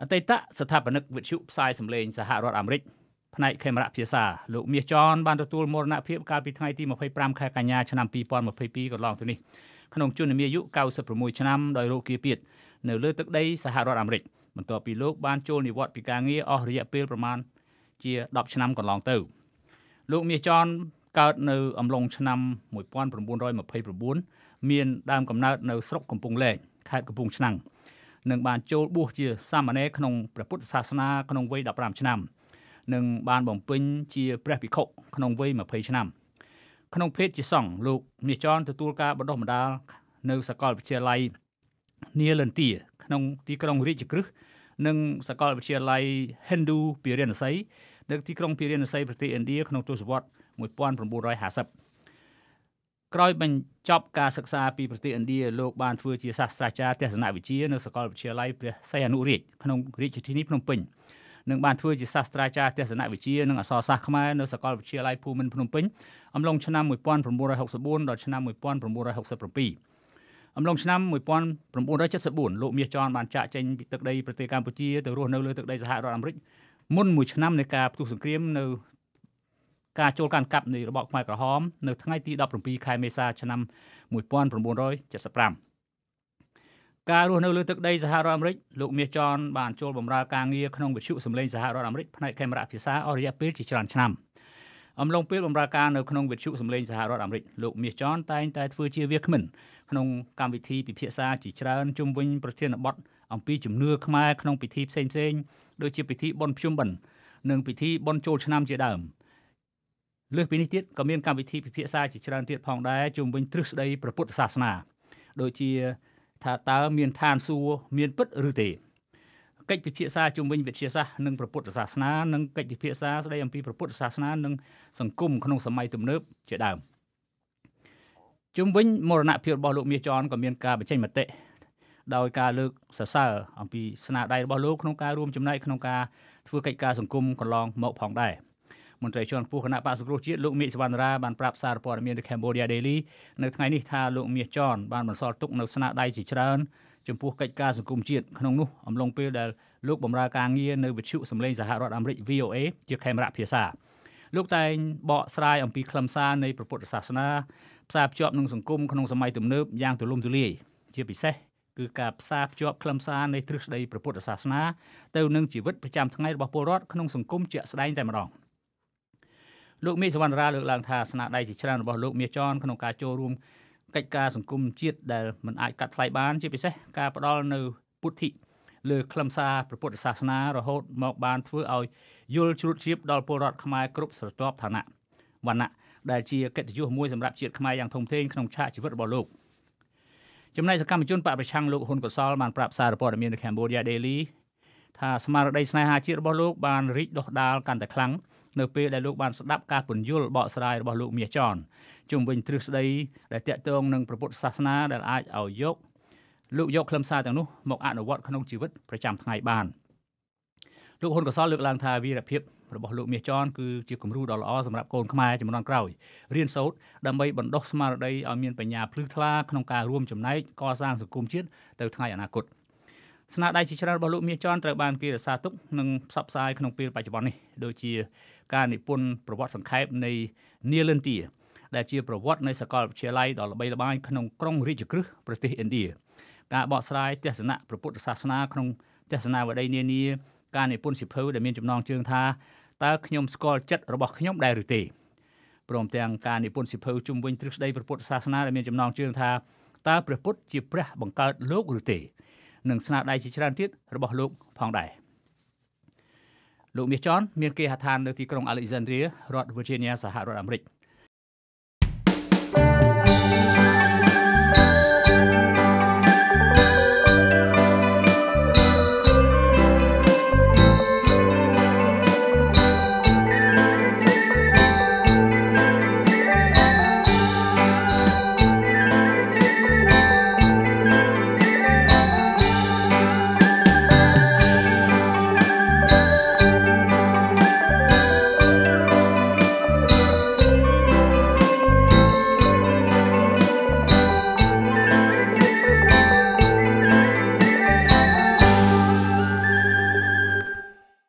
អតីតស្ថាបនិកវិទ្យុផ្សាយសម្លេងសហរដ្ឋអាមេរិកផ្នែកខេមរៈភាសាលោកមាសចនបានទទួលមរណភាពកាលពីថ្ងៃទី25ខែកញ្ញាឆ្នាំ2022កន្លងទៅនេះក្នុងជន្មាយុ96ឆ្នាំដោយរោគគាពាធនៅលើទឹកដីសហរដ្ឋអាមេរិកបន្ទាប់ពីលោកបានចូលនិវត្តន៍ពីការងារអស់រយៈពេលប្រមាណជា10ឆ្នាំកន្លងទៅលោកមាសចនកើតនៅអំឡុងឆ្នាំ1929មានដើមកំណើតនៅស្រុកកំពង់លែងខេត្តកំពង់ឆ្នាំងនិងបានចូលបួសជាសាមណេរក្នុងព្រះពុទ្ធសាសនាក្នុងវ័យ15ឆ្នាំនិងបានបំពេញជាព្រះភិក្ខុក្នុងវ័យ20ឆ្នាំក្នុងភេទជាសង្ឃលោកមាសចនទទួលការបណ្ដុះបណ្ដាលនៅសាកលវិទ្យាល័យនីលន្ទាក្នុងទីក្រុងរាជក្រឹស្និងសាកលវិទ្យាល័យ Hindu ពីរាណសីនៅទីក្រុងពីរាណសីប្រទេសឥណ្ឌាក្នុងទសវត្សរ៍1950ក្រោយបញ្ចប់ការសិក្សាពីប្រទេសឥណ្ឌាលោកបានធ្វើជាសាស្ត្រាចារ្យទស្សនវិជ្ជានៅសាកលវិទ្យាល័យព្រះសីហនុរាជក្នុងរាជធានីភ្នំពេញនិងបានធ្វើជាសាស្ត្រាចារ្យទស្សនវិជ្ជានិងអក្សរសាស្ត្រខ្មែរនៅសាកលវិទ្យាល័យភូមិន្ទភ្នំពេញអំឡុងឆ្នាំ1964ដល់ឆ្នាំ1967អំឡុងឆ្នាំ1974លោកមាសចនបានចាកចេញពីទឹកដីប្រទេសកម្ពុជាទៅរស់នៅលើទឹកដីសហរដ្ឋអាមេរិកមុនមួយឆ្នាំនៃការផ្ទុះសង្គ្រាមនៅការចូលកាន់កាប់នៃរបបខ្មែរក្រហមនៅថ្ងៃទី17ខែមេសាឆ្នាំ1975ការរស់នៅលើទឹកដីសហរដ្ឋអាមេរិកលោកមាសចនបានចូលបម្រើការងារក្នុងវិទ្យុសម្លេងសហរដ្ឋអាមេរិកផ្នែកខេមរៈភាសាអស់រយៈពេលជាច្រើនឆ្នាំអំឡុងពេលបម្រើការនៅក្នុងវិទ្យុសម្លេងសហរដ្ឋអាមេរិកលោកមាសចនតែងតែធ្វើជាវាគ្មិនក្នុងកម្មវិធីពិភាក្សាជាច្រើនជុំវិញប្រធានបទអំពីជំនឿខ្មែរក្នុងពិធីផ្សេងៗដូចជាពិធីបុណ្យភ្ជុំបិណ្ឌនិងពិធីបុណ្យចូលឆ្នាំជាដើមលើសពីនេះទៀតក៏មានកម្មវិធីពិភាក្សាជាច្រើនទៀតផងដែរជុំវិញទ្រឹស្ដីព្រះពុទ្ធសាសនាដូចជាថាតើមានឋានសួគ៌មានពិតឬទេកិច្ចពិភាក្សាជុំវិញវិទ្យាសាស្ត្រនិងព្រះពុទ្ធសាសនានិងកិច្ចពិភាក្សាស្ដីអំពីព្រះពុទ្ធសាសនានិងសង្គមក្នុងសម័យទំនើបជាដើមជុំវិញមរណភាពរបស់លោកមាសចនក៏មានការបញ្ចេញមតិដោយការលើកសរសើរអំពីស្នាដៃរបស់លោកក្នុងការរួមចំណែកក្នុងការធ្វើកិច្ចការសង្គមកន្លងមកផងដែរមន្ត្រីជាន់ខ្ពស់គណៈបក្សសង្គ្រោះជាតិលោកមេឃសវណ្ណរាបានប្រាប់សារព័ត៌មាន The Cambodia Daily នៅថ្ងៃនេះថាលោកមាសចនបានបន្សល់ទុកនៅស្នាដៃជាច្រើនចំពោះកិច្ចការសង្គមជាតិក្នុងនោះអំឡុងពេលដែលលោកបម្រើការងារនៅវិទ្យុសម្លេងសហរដ្ឋអាមេរិក VOA ជាខេមរៈភាសាលោកតែងបកស្រាយអំពីខ្លឹមសារនៃព្រះពុទ្ធសាសនាផ្សារភ្ជាប់នឹងសង្គមក្នុងសម័យទំនើបយ៉ាងទូលំទូលាយជាពិសេសគឺការផ្សារភ្ជាប់ខ្លឹមសារនៃទ្រឹស្ដីព្រះពុទ្ធសាសនាទៅនឹងជីវិតប្រចាំថ្ងៃរបស់ពលរដ្ឋក្នុងសង្គមជាក់ស្ដែងតែម្ដងលោកមេឃសវណ្ណរាលើកឡើងថាស្នាដៃជាច្រើនរបស់លោកមាសចនក្នុងការចូលរួមកិច្ចការសង្គមជាតិដែលមិនអាចកាត់ថ្លៃបានជាពិសេសការផ្ដល់នៅពុទ្ធិលើខ្លឹមសារព្រះពុទ្ធសាសនារហូតមកបានធ្វើឲ្យយល់ជ្រួតជ្រាបដល់ពលរដ្ឋខ្មែរគ្រប់ស្រទាប់ឋានៈវណ្ណៈដែលជាកិត្តិយសមួយសម្រាប់ជាតិខ្មែរយ៉ាងធំធេងក្នុងឆាកជីវិតរបស់លោកចំណែកសកម្មជនបកប្រឆាំងលោកហ៊ុនកុសលបានប្រាប់សារព័ត៌មាន The Cambodia Daily ថាស្មារតីស្នេហាជាតិរបស់លោកបានរីកដុះដាលកាន់តែខ្លាំងនៅពេលដែលលោកបានស្ដាប់ការពន្យល់បកស្រាយរបស់លោកមាសចនជុំវិញទ្រឹស្ដីដែលតាក់ទងនឹងព្រះពុទ្ធសាសនាដែលអាចឲ្យលោកយកខ្លឹមសារទាំងនោះមកអនុវត្តក្នុងជីវិតប្រចាំថ្ងៃបានលោកហ៊ុនកុសលលើកឡើងថាវីរភាពរបស់លោកមាសចនគឺជាគំរូដ៏ល្អសម្រាប់កូនខ្មែរជំនាន់ក្រោយរៀនសូត្រដើម្បីបណ្ដុះស្មារតីឲ្យមានបញ្ញាភ្លឺថ្លាក្នុងការរួមចំណែកកសាងសង្គមជាតិទៅថ្ងៃអនាគតស្នាដៃជាច្រើនរបស់លោកមាសចនត្រូវបានគេរក្សាទុកនិងផ្សព្វផ្សាយក្នុងពេលបច្ចុប្បន្ននេះដូចជាការនិពន្ធប្រវត្តិសង្ខេបនៃនីលន្ទាដែលជាប្រវត្តិនៃសាកលវិទ្យាល័យដ៏ល្បីល្បាញក្នុងក្រុងរាជក្រឹស្ប្រទេសឥណ្ឌាការបកស្រាយទស្សនៈព្រះពុទ្ធសាសនាក្នុងទស្សនាវដ្តីនានាការនិពន្ធសៀវភៅដែលមានចំណងជើងថាតើខ្ញុំស្គាល់ចិត្តរបស់ខ្ញុំដែរឬទេព្រមទាំងការនិពន្ធសៀវភៅជុំវិញទ្រឹស្ដីព្រះពុទ្ធសាសនាដែលមានចំណងជើងថាតើព្រះពុទ្ធជាព្រះបង្កើតលោកឬទេនិងស្នាដៃជាច្រើនទៀតរបស់លោកផងដែរលោកមាសចនមានគេហដ្ឋាននៅទីក្រុង Alexandria រដ្ឋ Virginia សហរដ្ឋអាមេរិក